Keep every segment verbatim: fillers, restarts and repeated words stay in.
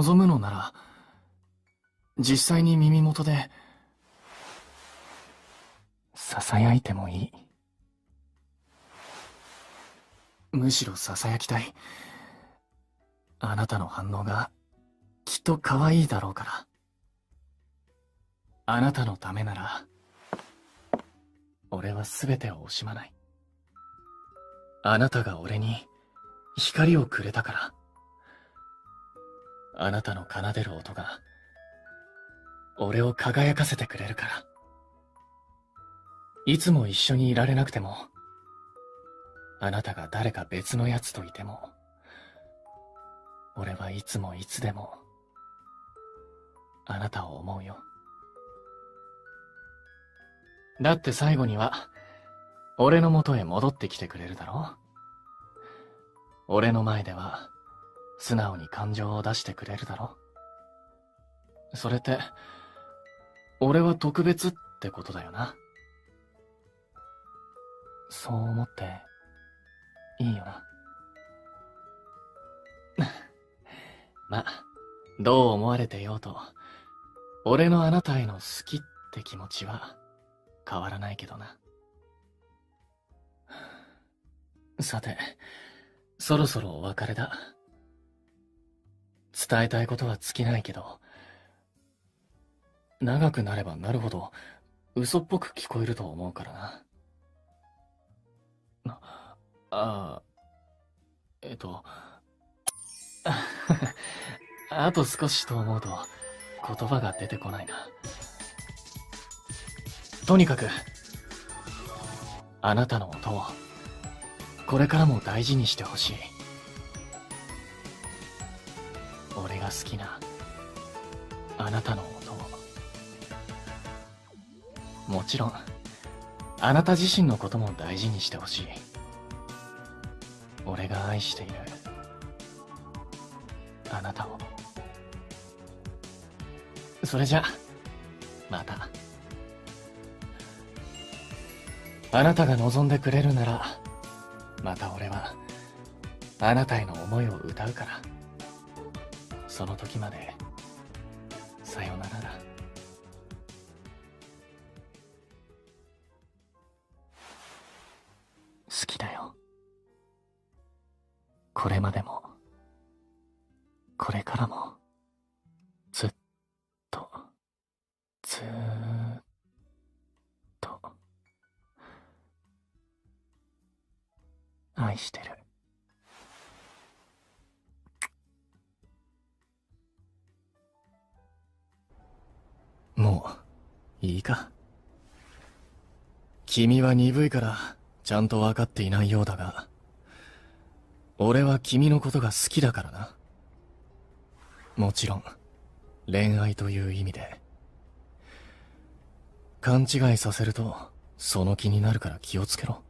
望むのなら、実際に耳元で、囁いてもいい。むしろ囁きたい。あなたの反応が、きっと可愛いだろうから。あなたのためなら、俺は全てを惜しまない。あなたが俺に光をくれたから。あなたの奏でる音が、俺を輝かせてくれるから。いつも一緒にいられなくても、あなたが誰か別の奴といても、俺はいつもいつでも、あなたを思うよ。だって最後には、俺の元へ戻ってきてくれるだろう。俺の前では、素直に感情を出してくれるだろう。それって、俺は特別ってことだよな。そう思って、いいよな。ま、どう思われてようと、俺のあなたへの好きって気持ちは変わらないけどな。さて、そろそろお別れだ。伝えたいことは尽きないけど、長くなればなるほど嘘っぽく聞こえると思うからな。ああ、えっと、あと少しと思うと言葉が出てこないな。とにかく、あなたの音をこれからも大事にしてほしい。俺が好きなあなたの音を。もちろん、あなた自身のことも大事にしてほしい。俺が愛しているあなたを。それじゃ、また。あなたが望んでくれるなら、また俺は、あなたへの思いを歌うから。その時まで、さよならだ。好きだよ。これまでも、これからも、ずっと、ずーっと、愛してる。もう、いいか。君は鈍いから、ちゃんと分かっていないようだが、俺は君のことが好きだからな。もちろん、恋愛という意味で。勘違いさせると、その気になるから気をつけろ。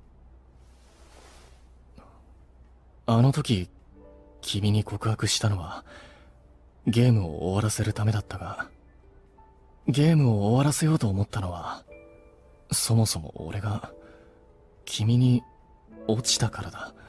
あの時、君に告白したのは、ゲームを終わらせるためだったが、ゲームを終わらせようと思ったのは、そもそも俺が、君に落ちたからだ。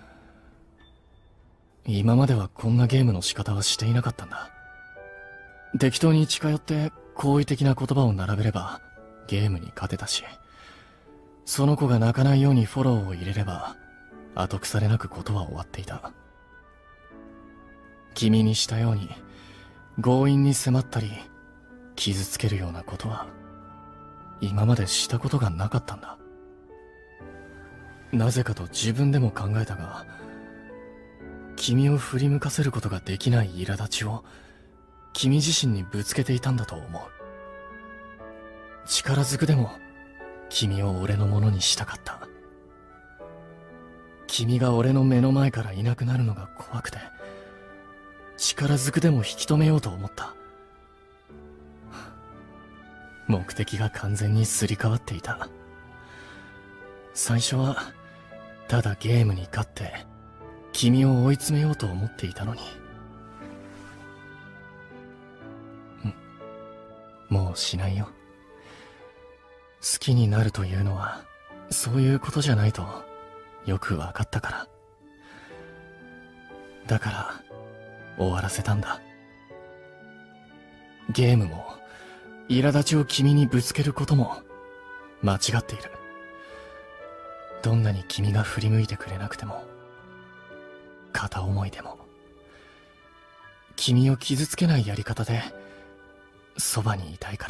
今まではこんなゲームの仕方はしていなかったんだ。適当に近寄って好意的な言葉を並べればゲームに勝てたし、その子が泣かないようにフォローを入れれば後腐れなくことは終わっていた。君にしたように強引に迫ったり傷つけるようなことは今までしたことがなかったんだ。なぜかと自分でも考えたが、君を振り向かせることができない苛立ちを君自身にぶつけていたんだと思う。力ずくでも君を俺のものにしたかった。君が俺の目の前からいなくなるのが怖くて、力ずくでも引き止めようと思った。目的が完全にすり替わっていた。最初はただゲームに勝って君を追い詰めようと思っていたのに。んもうしないよ。好きになるというのはそういうことじゃないとよくわかったから。だから終わらせたんだ。 ゲームも、苛立ちを君にぶつけることも、間違っている。どんなに君が振り向いてくれなくても、片思いでも、君を傷つけないやり方で、そばにいたいから。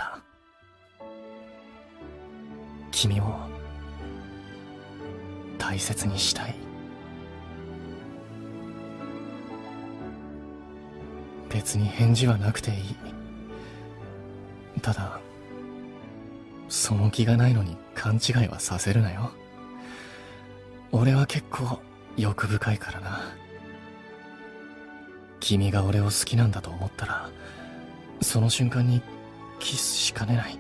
君を、大切にしたい。別に返事はなくていい。ただ、その気がないのに勘違いはさせるなよ。俺は結構欲深いからな。君が俺を好きなんだと思ったら、その瞬間にキスしかねない。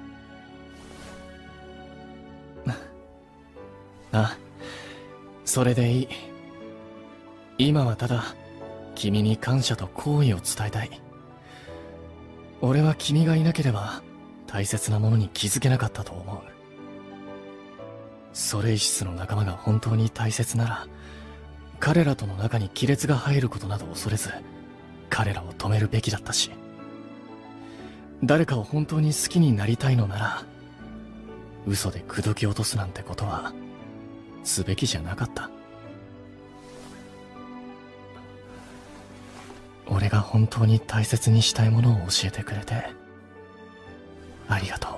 あ、それでいい。今はただ、君に感謝と好意を伝えたい。俺は君がいなければ、大切なものに気づけなかったと思う。ソレイシスの仲間が本当に大切なら、彼らとの中に亀裂が入ることなど恐れず、彼らを止めるべきだったし、誰かを本当に好きになりたいのなら、嘘で口説き落とすなんてことは、すべきじゃなかった。俺が本当に大切にしたいものを教えてくれて、ありがとう。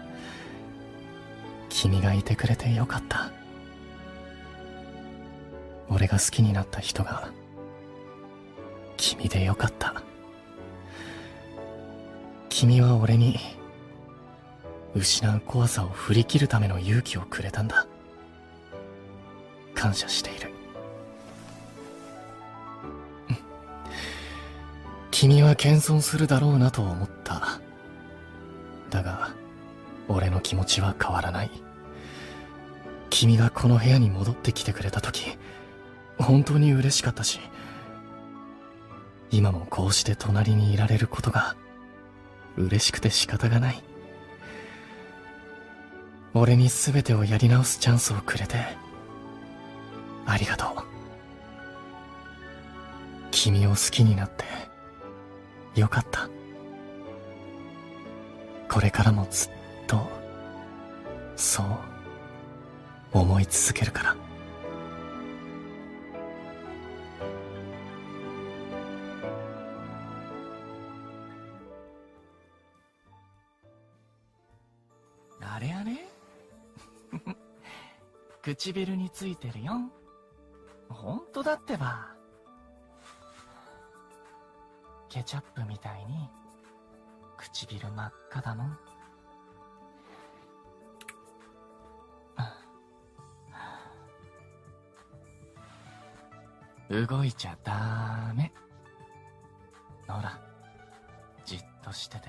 君がいてくれてよかった。俺が好きになった人が、君でよかった。君は俺に、失う怖さを振り切るための勇気をくれたんだ。感謝している。君は謙遜するだろうなと思った。だが、俺の気持ちは変わらない。君がこの部屋に戻ってきてくれたとき、本当に嬉しかったし、今もこうして隣にいられることが、嬉しくて仕方がない。俺に全てをやり直すチャンスをくれて、ありがとう。君を好きになって、よかった。これからもずっと、そう、思い続けるから。あれあれ唇についてるよ。ほんとだってば。ケチャップみたいに唇真っ赤だもん。動いちゃダメ。ほら、じっとしてて。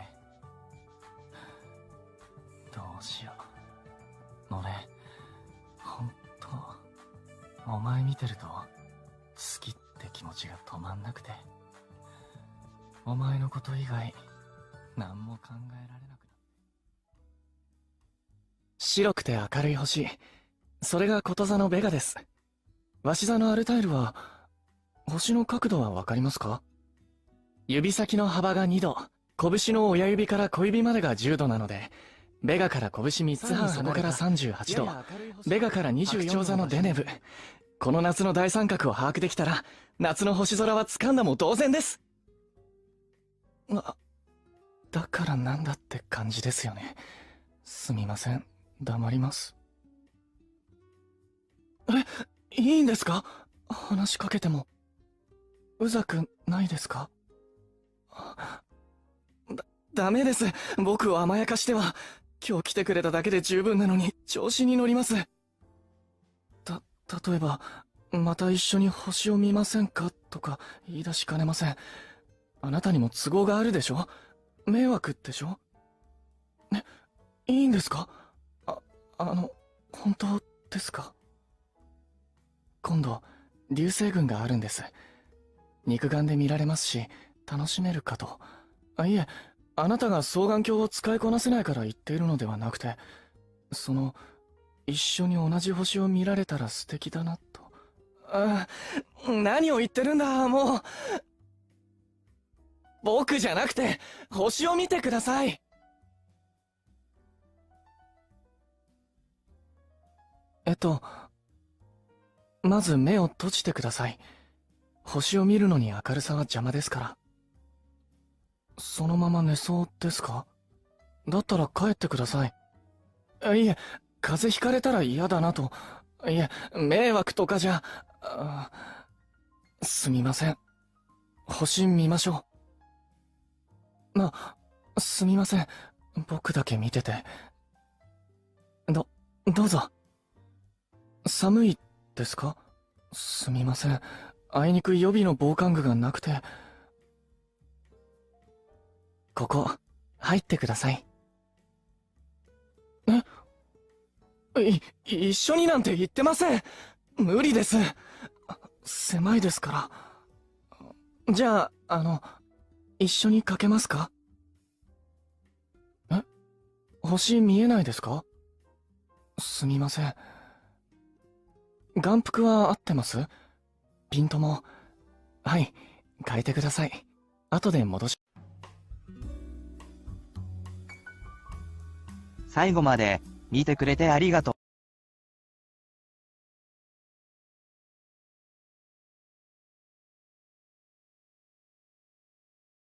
どうしよう。俺、ほんと、お前見てると、好きって気持ちが止まんなくて。お前のこと以外、何も考えられなくなった。白くて明るい星。それがこと座のベガです。鷲座のアルタイルは、星の角度はわかりますか？指先の幅がにど、拳の親指から小指までがじゅうどなので、ベガから拳みっつはんそこからさんじゅうはちど、ベガからにじゅうよんど座のデネブ。この夏の大三角を把握できたら、夏の星空は掴んだも同然です。あ、だからなんだって感じですよね。すみません、黙ります。え、いいんですか？話しかけても。うざくないですか？だ、ダメです。僕を甘やかしては。今日来てくれただけで十分なのに、調子に乗ります。た、例えば、また一緒に星を見ませんかとか言い出しかねません。あなたにも都合があるでしょ？迷惑でしょ？ね、いいんですか？あ、あの、本当ですか？今度、流星群があるんです。肉眼で見られますし、楽しめるかと。あ、いえ、あなたが双眼鏡を使いこなせないから言っているのではなくて、その、一緒に同じ星を見られたら素敵だなと。あ、何を言ってるんだ、もう。 僕じゃなくて、星を見てください。えっと、まず目を閉じてください。星を見るのに明るさは邪魔ですから。そのまま寝そうですか？だったら帰ってください。あ、いえ、風邪ひかれたら嫌だなと。いえ、迷惑とかじゃ、あ、すみません。星見ましょう。ま、すみません。僕だけ見てて。ど、どうぞ。寒いですか？すみません。あいにく予備の防寒具がなくて。ここ、入ってください。え？い、一緒になんて言ってません。無理です。狭いですから。じゃあ、あの、一緒にかけますか？え？星見えないですか？すみません。眼福は合ってます？ピントも。はい、変えてください。後で戻し。 最後まで見てくれてありがとう。